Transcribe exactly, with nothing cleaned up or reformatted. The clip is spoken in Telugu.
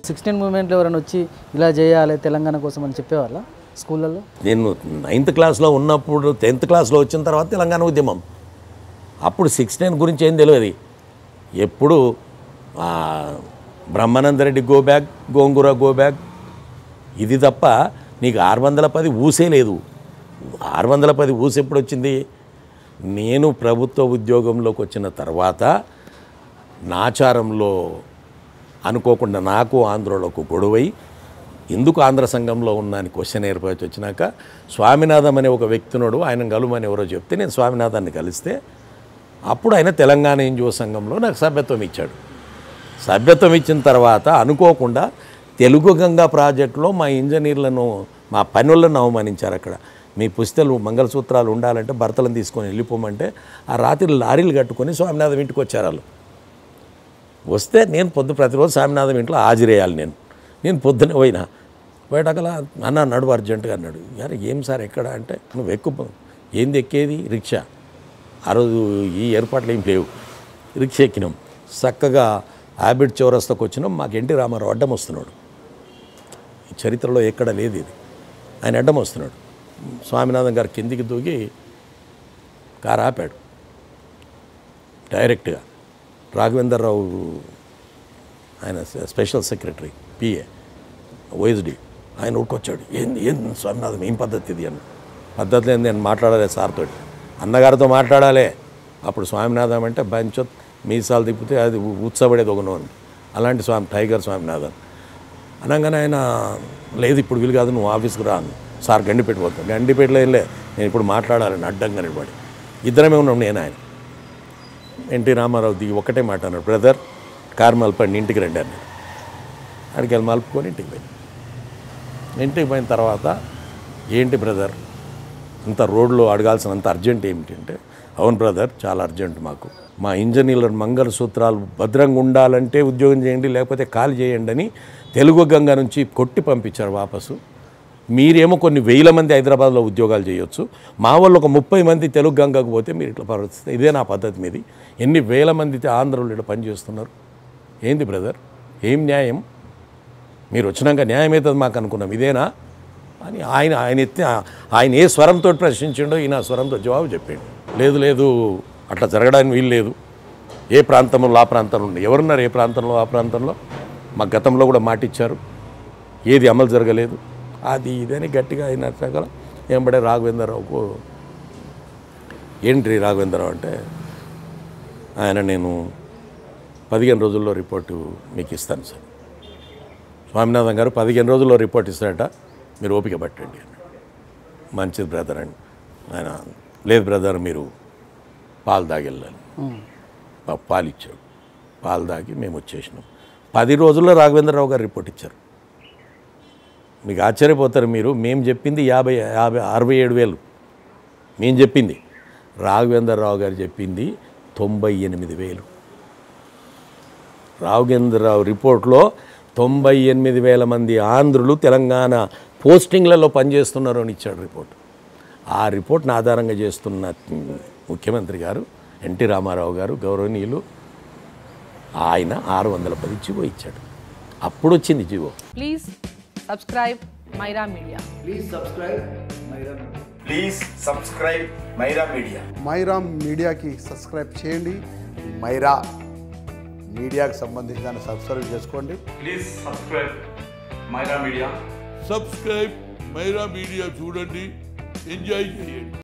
సిక్స్టీన్ మూమెంట్లో ఎవరైనా వచ్చి ఇలా చేయాలి తెలంగాణ కోసం అని చెప్పేవాళ్ళ స్కూళ్ళల్లో? నేను నైన్త్ క్లాస్లో ఉన్నప్పుడు టెన్త్ క్లాస్లో వచ్చిన తర్వాత తెలంగాణ ఉద్యమం, అప్పుడు సిక్స్టీన్ గురించి ఏం తెలియదు. ఎప్పుడు Brahmananda Reddy go back, gongura go back, ఇది తప్ప నీకు ఆరు వందల పది ఊసే లేదు. ఆరు వందల పది ఊసి ఎప్పుడు వచ్చింది? నేను ప్రభుత్వ ఉద్యోగంలోకి వచ్చిన తర్వాత నాచారంలో అనుకోకుండా నాకు ఆంధ్రలోకి గొడవై ఎందుకు ఆంధ్ర సంఘంలో ఉన్నా అని క్వశ్చన్ ఏర్పడి వచ్చినాక స్వామినాథం అనే ఒక వ్యక్తినోడు ఆయన కలుమని ఎవరో చెప్తే నేను స్వామినాథాన్ని కలిస్తే అప్పుడు ఆయన తెలంగాణ ఎన్జిఓ సంఘంలో నాకు సభ్యత్వం ఇచ్చాడు. సభ్యత్వం ఇచ్చిన తర్వాత అనుకోకుండా తెలుగు గంగా ప్రాజెక్టులో మా ఇంజనీర్లను మా పనులను అవమానించారు. అక్కడ మీ పుస్తలు మంగళసూత్రాలు ఉండాలంటే భర్తలను తీసుకొని వెళ్ళిపోమంటే ఆ రాత్రి లారీలు కట్టుకొని స్వామినాథం ఇంటికి వచ్చారు వాళ్ళు. వస్తే నేను పొద్దు ప్రతిరోజు స్వామినాథం ఇంట్లో హాజరేయాలి. నేను నేను పొద్దునే పోయినా పోయేటకలా అన్న నడువు అర్జెంటుగా అన్నాడు. యారు ఏం సార్ ఎక్కడ అంటే నువ్వు ఎక్కువ ఏంది ఎక్కేది రిక్షా. ఆ రోజు ఈ ఏర్పాట్లు ఏం లేవు. రిక్షా ఎక్కినాం, చక్కగా హ్యాబిట్ చౌరస్తాకు వచ్చినాం. మాకు ఎన్టీ రామారావు అడ్డం వస్తున్నాడు. ఈ చరిత్రలో ఎక్కడ లేదు ఇది. ఆయన అడ్డం వస్తున్నాడు. స్వామినాథన్ గారు కిందికి దూకి కారు ఆపాడు డైరెక్ట్గా. రాఘవేంద్రరావు ఆయన స్పెషల్ సెక్రటరీ పిఏ ఓఎస్డి ఆయన ఊరుకొచ్చాడు. ఏంది ఏంది స్వామినాథన్ ఏం పద్ధతి ఇది అన్న. పద్ధతి లేదు, నేను మాట్లాడాలి సార్తో, అన్నగారితో మాట్లాడాలి. అప్పుడు స్వామినాథం అంటే బంచో మీసాలు తిప్పితే అది ఉత్సపడేది ఒక నోన్. అలాంటి స్వామి టైగర్ స్వామినాథన్ అనగానే ఆయన లేదు ఇప్పుడు వీలు కాదు, నువ్వు ఆఫీస్కి రా అన్న. సార్ గండిపేట పోతాను. గండిపేటలో వెళ్ళే నేను ఇప్పుడు మాట్లాడాలని అడ్డంగా నిలబడి ఇద్దరమే ఉన్నాం. నేను ఆయన ఎన్టీ రామారావు దిగి ఒకటే మాట అన్నాడు, బ్రదర్ కారు మలుపండి ఇంటికి రండి అన్నాడు. అక్కడికి వెళ్ళి మలుపుకొని ఇంటికి పోయి ఇంటికి పోయిన తర్వాత ఏంటి బ్రదర్ అంత రోడ్లో అడగాల్సినంత అర్జెంట్ ఏమిటి అంటే, అవును బ్రదర్ చాలా అర్జెంట్ మాకు, మా ఇంజనీర్ల మంగళసూత్రాలు భద్రంగా ఉండాలంటే ఉద్యోగం చేయండి లేకపోతే ఖాళీ చేయండి అని తెలుగు గంగ నుంచి కొట్టి పంపించారు వాపసు. మీరేమో కొన్ని వేల మంది హైదరాబాద్లో ఉద్యోగాలు చేయొచ్చు, మా వాళ్ళు ఒక ముప్పై మంది తెలుగు గంగకు పోతే మీరు ఇట్లా పరిస్థితి. ఇదే నా పద్ధతి మీది. ఎన్ని వేల మంది ఆంధ్రులు ఇక్కడ పనిచేస్తున్నారు. ఏంది బ్రదర్ ఏం న్యాయం? మీరు వచ్చినాక న్యాయం అవుతుంది మాకు అనుకున్నాం, ఇదేనా అని ఆయన ఆయన ఎత్తి ఆయన ఏ స్వరంతో ప్రశ్నించిండో ఈయన స్వరంతో జవాబు చెప్పాడు. లేదు లేదు అట్లా జరగడానికి వీలు లేదు. ఏ ప్రాంతంలో ఆ ప్రాంతంలో ఉండే ఎవరున్నారు, ఏ ప్రాంతంలో ఆ ప్రాంతంలో మా గతంలో కూడా మాటిచ్చారు, ఏది అమలు జరగలేదు, అది ఇదని గట్టిగా అయినట్టు ఏంబడే రాఘవేంద్రరావుకు ఏంటి రాఘవేంద్రరావు అంటే ఆయన నేను పదిహేను రోజుల్లో రిపోర్టు మీకు ఇస్తాను సార్. స్వామినాథన్ గారు పదిహేను రోజుల్లో రిపోర్ట్ ఇస్తాడట, మీరు ఓపిక పట్టండి అని. మంచిది బ్రదర్ అండి. ఆయన లేదు బ్రదర్ మీరు పాలు తాగెళ్ళాలి. పాలు ఇచ్చాడు. పాలు తాగి మేము వచ్చేసినాం. పది రోజుల్లో రాఘవేంద్రరావు గారు రిపోర్ట్ ఇచ్చారు. మీకు ఆశ్చర్యపోతారు మీరు. మేము చెప్పింది యాభై యాభై అరవై ఏడు వేలు మేము చెప్పింది. రాఘవేంద్రరావు గారు చెప్పింది తొంభై ఎనిమిది వేలు. రాఘవేంద్రరావు రిపోర్ట్లో తొంభై ఎనిమిది వేల మంది ఆంధ్రులు తెలంగాణ పోస్టింగ్లలో పనిచేస్తున్నారు అని ఇచ్చాడు రిపోర్ట్. ఆ రిపోర్ట్ని ఆధారంగా చేస్తున్న ముఖ్యమంత్రి గారు ఎన్టీ రామారావు గారు గౌరవనీయులు ఆయన ఆరు వందల పది జీవో ఇచ్చాడు. అప్పుడు వచ్చింది GO. Please subscribe Maira media. Please subscribe Maira media. Please subscribe Maira media. Maira మీడియాకి సబ్స్క్రైబ్ చేయండి. మైరా మీడియాకి సంబంధించిన సబ్స్క్రైబ్ చేసుకోండి. Please subscribe Maira media. Subscribe Maira media చూడండి, ఎంజాయ్ చేయండి.